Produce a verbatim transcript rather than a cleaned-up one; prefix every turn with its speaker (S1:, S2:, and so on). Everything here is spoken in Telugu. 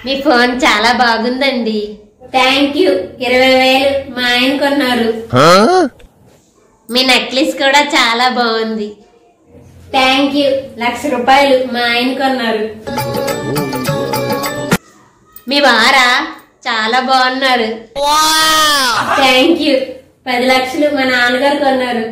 S1: మీ ఫోన్ చాలా బాగుందండి. Thank you. ఇరవై వేలు మా ఆయన కొన్నారు. మీ నెక్లెస్ కూడా చాలా బాగుంది. Thank you. లక్ష రూపాయలు మా ఆయన కొన్నారు. మీ వారా చాలా బాగున్నారు. Thank you. పది లక్షలు మా నాన్నగారు కొన్నారు.